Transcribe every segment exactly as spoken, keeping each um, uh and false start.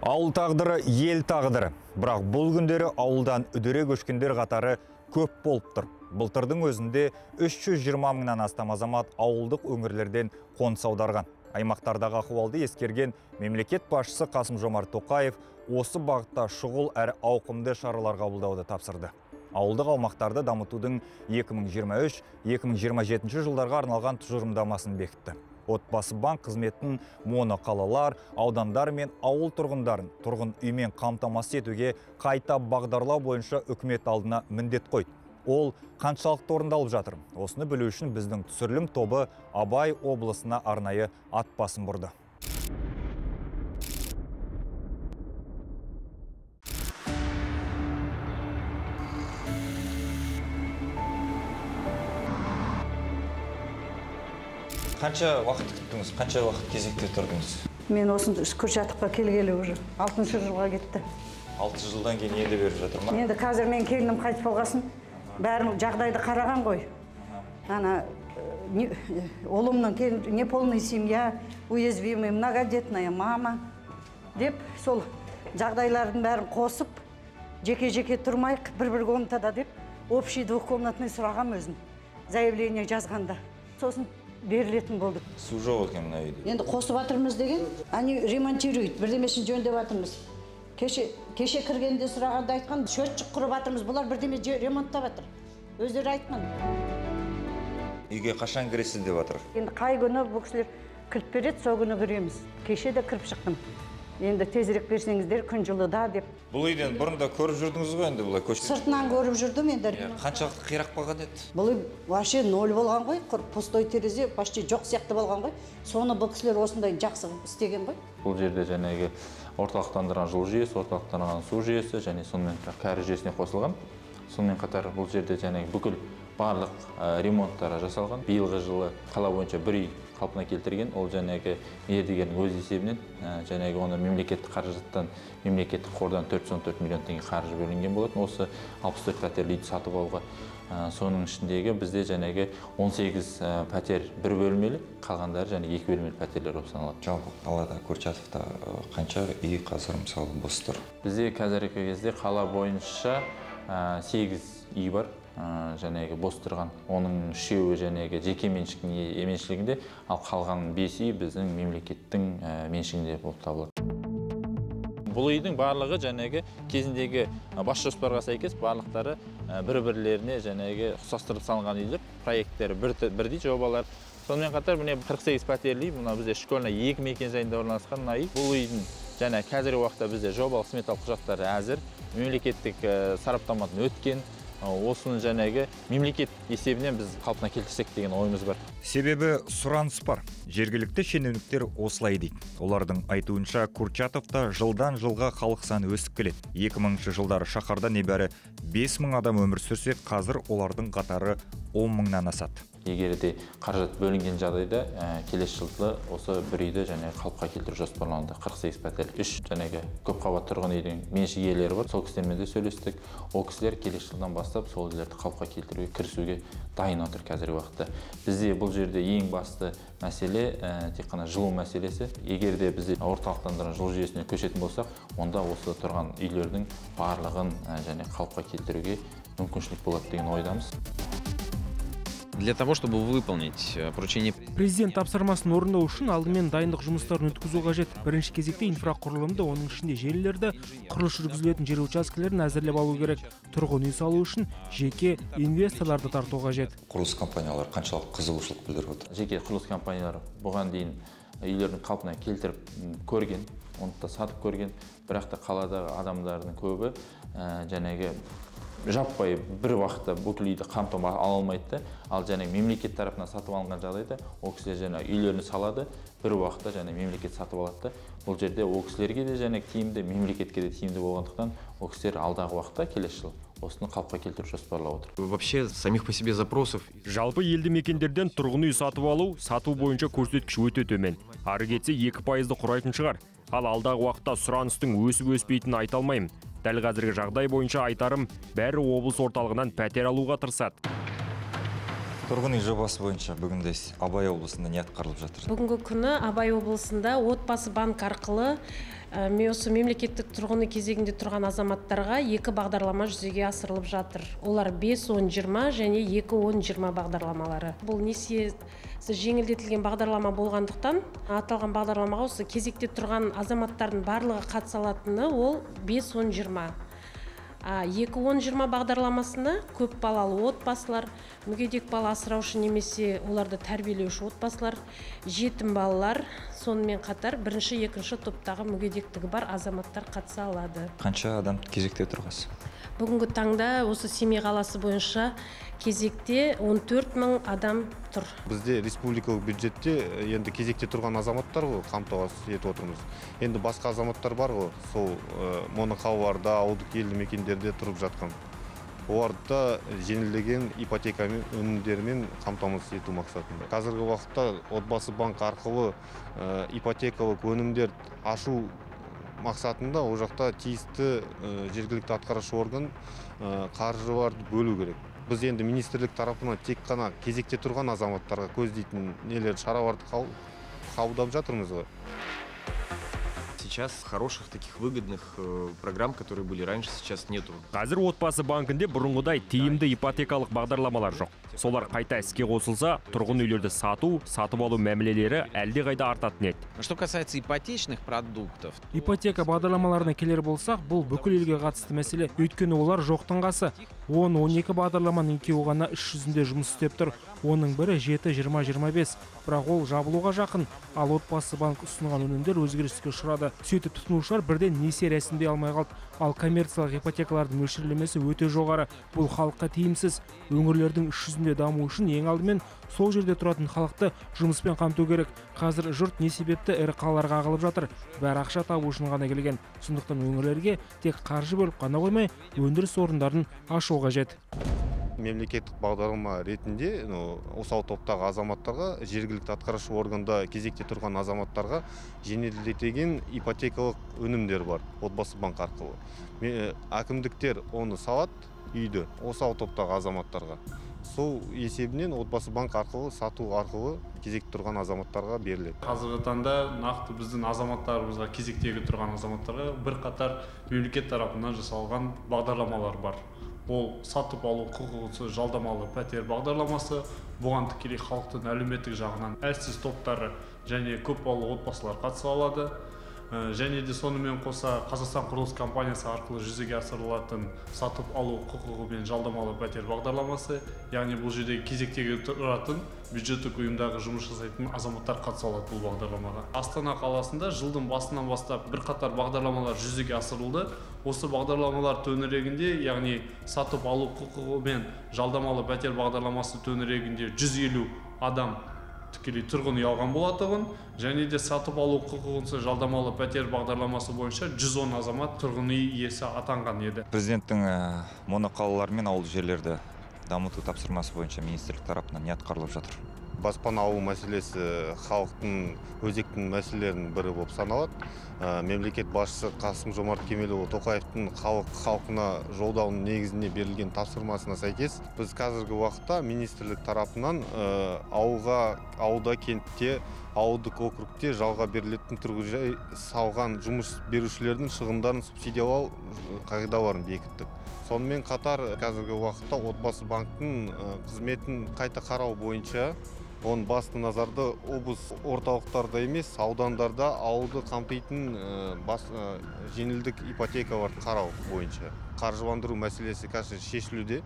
Ауыл тағдыры ел тағдыры. Бірақ бұл күндері ауылдан үдере көшкендер қатары көп болып тұр. Былтырдың өзінде үш жүз жиырма мыңнан астам азамат ауылдық өңірлерден қоныс аударған. Аймақтардағы ахуалды ескерген мемлекет басшысы Қасым-Жомарт Тоқаев осы бағытта шұғыл әрі ауқымды шаралар қабылдауды тапсырды. Ауылдық аумақтарды дамытудың екі мың жиырма үш — екі мың жиырма жетінші жылдарға арналған тұжырымдамасын бекітті. Отбасы банк қызметін моноқалалар, аудандар мен ауыл тұрғындарын тұрғын үймен қамтамасыз етуге қайта бағдарлау бойынша үкімет алдына міндет қойды. Ол қаншалықты орындалып жатыр? Осыны білу үшін біздің түсірілім тобы Абай облысына арнайы ат басын бұрды. Қанша уақыт күттіңіз? Қанша уақыт кезекте тұрдыңыз? Мен осында Курчатовқа келгелі уже алтыншы жылға кетті. алты жылдан кейін енді беріп жатыр ма? Енді қазір мен келінім қайтып болғасын, бәрін жағдайды қараған ғой. Ана ұлымның неполная семья, уязвимая, многодетная мама деп сол жағдайлардың бәрін қосып, жеке-жеке тұрмай, бір-бір комнатада деп, общий двухкомнатный сұрағам өзім. Заявление жазғанда. Сосын берілетін болдық. Су жоқ екен мына үйде. Енді қосып атырмыз деген, они ремонтируют, бірдемесін жөндеп атырмыз. Кеше кеше кіргенде сұрағанда айтқан, счетчик құрып атырмыз, бұлар бірдеме ремонттап атыр. Өздері айтқан. Үйге қашан кіресіз деп атыр? Енді қай күні бұл кісілер кілт береді, сол күні кіреміз. Кеше де кіріп шықтым. Енді тезірек берсеңіздер, күн жылыда деп. Бұл үйден бұрында көріп жүрдіңіз ғой енді бұлай көшкен? Сыртынан көріп жүрдім енді. Қаншалықты қирап қалған еді? Бұл үй вообще ноль болған ғой, пустой терезе почти жоқ сияқты болған ғой. Соны бұл кісілер осындай жақсы істеген ғой. Бұл жерде жәнегі орталықтандырған жылу жүйесі, орталықтандырған су жүйесі және сонымен кәріз жүйесіне қосылған. Сонымен қатар бұл жерде жәнегі бүкіл барлық ремонттары жасалған. Биылғы жылы қала бойынша бір үй қалпына келтірген. Ол жәнегі мердігердің өз есебінен, жәнегі оны мемлекеттік қаражаттан, мемлекеттік қордан төрт жүз он төрт миллион теңге қаржы бөлінген болатын. Осы алпыс төрт пәтерлі үйді сатып алуға. Соның ішіндегі бізде жәнегі он сегіз пәтер бір бөлмелі, қалғандары және екі бөлмелі пәтерлер болып саналады. Жалпы қалада Курчатовта қанша үй қазір мысалы бос тұр? Бізде қазіргі кезде қала бойынша сегіз үй бар. Жәнегі бос тұрған. Оның үшеуі жәнегі жеке меншігінде, ал қалған бес үй біздің мемлекеттің меншігінде болып табылады. Бұл үйдің барлығы жәнегі кезіндегі бас жоспарға сәйкес барлықтары бір-бірлеріне жәнегі ұқсастырып салынған үйлер, проекттері бірдей жобалар. Сонымен қатар міне қырық сегіз пәтерлі үй, мына бізде школьна екі мекен-жайында орналасқан мына үй. Бұл үйдің және қазіргі уақытта бізде жобалық сметалық құжаттары әзір, мемлекеттік сараптамадан өткен. Осының жәнегі мемлекет есебінен біз қалпына келтірсек деген ойымыз бар. Себебі сұраныс бар. Жергілікті шенеуніктер осылай дейді. Олардың айтуынша Курчатовта жылдан жылға халық саны өсіп келеді. екі мыңыншы жылдары шаһарда небәрі бес мың адам өмір сүрсе, қазір олардың қатары он мыңнан асады. Егер де қаражат бөлінген жағдайда келесі жылы осы бір үйді және қалыпқа келтіру жоспарланды. қырық сегіз пәтер, үш жәнегі көпқабатты тұрғын үйдің меншік иелері бар. Сол кісілермен де сөйлестік. Ол кісілер келесі жылдан бастап сол үйлерді қалыпқа келтіруге кірісуге дайын отыр қазіргі уақытта. Бізде бұл жерде ең басты мәселе тек қана жылу мәселесі. Егер де бізде орталықтандырған жылу жүйесіне көшетін болсақ, онда осы тұрған үйлердің барлығын және қалыпқа келтіруге мүмкіншілік болады деген ойдамыз. Для того, чтобы выполнить поручение. Президент тапсырмасын орындау үшін алдымен дайындық жұмыстарын өткізу қажет. Бірінші кезекте инфрақұрылымды, оның ішінде желілерді, құрылыс жүргізілетін жер учаскелерін әзірлеп алу керек. Тұрғын үй салу үшін жеке инвесторларды тарту қажет. Құрылыс компаниялары қаншалық қызығушылық білдіріп отыр? Жеке құрылыс компаниялары бұған дейін үйлердің қалпына келтіріп көрген, оны да сатып көрген, бірақ та қаладағы адамдардың көбі жәнегі жаппай бір уақытта бүкіл үйді қамтып ала алмайды. Ал және мемлекет тарапынан сатып алынған жағдайда ол кісілер және үйлерін салады, бір уақытта және мемлекет сатып алады. Бұл жерде ол кісілерге де және тиімді, мемлекетке де тиімді болғандықтан ол кісілер алдағы уақытта келесі жыл осыны қалыпқа келтіріп жоспарлап отыр. Вообще самих по себе запросов. Жалпы елді мекендерден тұрғын үй сатып алу, сату бойынша көрсеткіш өте төмен. Ары кетсе екі пайызды құрайтын шығар. Ал алдағы уақытта сұраныстың өсіп өспейтінін айта алмаймын. Дәл қазіргі жағдай бойынша айтарым, бәрі облыс орталығынан пәтер алуға тырысады. Тұрғын үй жобасы бойынша бүгінде Абай облысында не атқарылып жатыр? Бүгінгі күні Абай облысында отбасы банк арқылы Мен осы мемлекеттік тұрғын үй кезегінде тұрған азаматтарға екі бағдарлама жүзеге асырылып жатыр. Олар бес он жиырма және екі он жиырма бағдарламалары. Бұл несиесі жеңілдетілген бағдарлама болғандықтан, аталған бағдарламаға осы кезекте тұрған азаматтардың барлығы қатыса алатыны ол бес он жиырма. екі он жиырма бағдарламасына көп балалы отбасылар, мүгедек бала асыраушы немесе оларды тәрбиелеуші отбасылар, жетім балалар, сонымен қатар бірінші, екінші топтағы мүгедектігі бар азаматтар қатыса алады. Қанша адам кезекте тұрғасы? Бүгінгі таңда осы Семей қаласы бойынша кезекте он төрт мың адам тұр. Бізде республикалық бюджетте енді кезекте тұрған азаматтар ғой, қамтамасыз етіп отырмыз. Енді басқа азаматтар бар ғой, сол моноқалаларда, ауылдық елді мекендерде тұрып жатқан. Оларда жеңілдеген ипотека өнімдерімен қамтамасыз ету мақсатында. Қазіргі уақытта отбасы банк арқылы ипотекалық өнімдер ашу мақсатында ол жақта тиісті жергілікті атқарушы орган қаржыларды бөлу керек. Біз енді министрлік тарапынан тек қана кезекте тұрған азаматтарға көздейтін нелер шараларды қабылдап жатырмыз ғой. Сейчас хороших таких выгодных э, программ, которые были раньше, сейчас нету. Қазір отбасы банкінде бұрынғыдай тиімді ипотекалық бағдарламалар жоқ. Солар қайта іске қосылса, тұрғын үйлерді сату, сатып алу мәмілелері әлде қайда артатын еді. Что касается ипотечных продуктов. Ипотека бағдарламаларына келер болсақ, бұл бүкіл елге қатысты мәселе. Өйткені олар жоқтың қасы. он он екі бағдарламаның екеуі ғана іс жүзінде жұмыс істеп тұр. Оның бірі жеті жиырма жиырма бес. Бірақ ол жабылуға жақын. Ал отбасы банк ұсынған өнімдер өзгеріске ұшырады. Сөйтіп тұтынушылар бірден несие рәсімдей алмай қалды. Ал коммерциялық ипотекалардың мөлшерлемесі өте жоғары. Бұл халыққа тиімсіз. Өңірлердің іс жүзінде даму үшін ең алдымен сол жерде тұратын халықты жұмыспен қамту керек. Қазір жұрт не себепті ірі қалаларға ағылып жатыр. Бәрі ақша табу үшін ғана келген. Сондықтан өңірлерге тек қаржы бөліп қана қоймай, өндіріс орындарын ашу қажет. Мемлекеттік бағдарлама ретінде осал топтағы азаматтарға, жергілікті атқарушы органда кезекте тұрған азаматтарға жеңілдетілген ипотекалық өнімдер бар отбасы банк арқылы. Әкімдіктер оны салат үйді осал топтағы азаматтарға. Сол есебінен отбасы банк арқылы сату арқылы кезекте тұрған азаматтарға беріледі. Қазіргі таңда нақты біздің азаматтарымызға, кезектегі тұрған азаматтарға бір қатар мемлекет тарапынан жасалған бағдарламалар бар. Ол сатып алу құқығынсыз жалдамалы пәтер бағдарламасы, бұған тікелей халықтың әлеуметтік жағынан әлсіз топтары және көп балалы отбасылар қатыса алады. Және де сонымен қоса Қазақстан құрылыс компаниясы арқылы жүзеге асырылатын сатып алу құқығымен жалдамалы пәтер бағдарламасы, яғни бұл жерде кезектегі тұратын бюджеттік ұйымдағы жұмыс жасайтын азаматтар қатыса алады бұл бағдарламаға. Астана қаласында жылдың басынан бастап бір қатар бағдарламалар жүзеге асырылды. Осы бағдарламалар төңірегінде, яғни сатып алу құқығымен жалдамалы пәтер бағдарламасы төңірегінде жүз елу адам тікелей тұрғын үй алған болатығын, және де сатып алу құқығынсыз жалдамалы пәтер бағдарламасы бойынша жүз он азамат тұрғын үй иесі атанған еді. Президенттің моноқалалар мен ауыл жерлерді дамыту тапсырмасы бойынша министрлік тарапынан не атқарылып жатыр? Баспана алу мәселесі халықтың өзекті мәселелерінің бірі болып саналады. Мемлекет басшысы Қасым-Жомарт Кемелұлы Тоқаевтың халық халқына жолдауының негізіне берілген тапсырмасына сәйкес, біз қазіргі уақытта министрлік тарапынан ауылға, ауылда, кентте, ауылдық округте жалға берілетін тұрғын жай салған жұмыс берушілердің шығындарын субсидиялау қағидаларын бекіттік. Сонымен қатар қазіргі уақытта отбасы банктың қызметін қайта қарау бойынша оның басты назарды облыс орталықтарда емес, аудандарда ауылды қамтитын жеңілдік ипотекаларды қарау бойынша қаржыландыру мәселесі қазір шешілуде.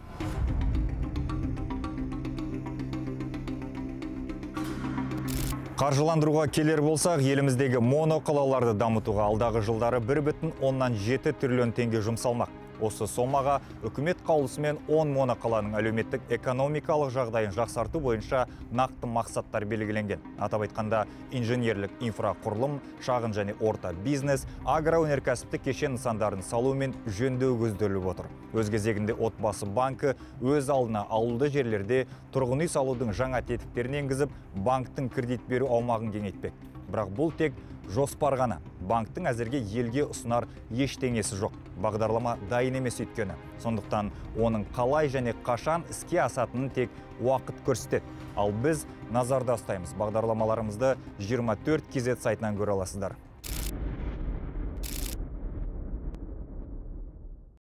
Қаржыландыруға келер болсақ, еліміздегі моноқалаларды дамытуға алдағы жылдары бір бүтін оннан жеті триллион теңге жұмсалмақ. Осы сомаға үкімет қаулысымен он моноқаланың әлеуметтік экономикалық жағдайын жақсарту бойынша нақты мақсаттар белгіленген. Атап айтқанда, инженерлік инфрақұрылым, шағын және орта бизнес, агроөнеркәсіптік кешен нысандарын салу мен жөндеу көзделіп отыр. Өз кезегінде отбасы банкі өз алдына ауылды жерлерде тұрғын үй салудың жаңа тетіктерін енгізіп, банктың кредит беру аумағын кеңейтпек. Бірақ бұл тек жоспар ғана. Банктың әзірге елге ұсынар ештеңесі жоқ. Бағдарлама дайын емес өйткені. Сондықтан оның қалай және қашан іске асатынын тек уақыт көрсетеді. Ал біз назарда ұстаймыз. Бағдарламаларымызды жиырма төрт кз сайтынан көре аласыздар.